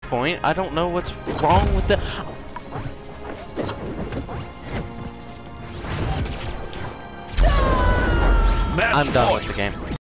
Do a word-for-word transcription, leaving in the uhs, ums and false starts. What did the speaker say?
point. I don't know what's wrong with the. I'm done with the game.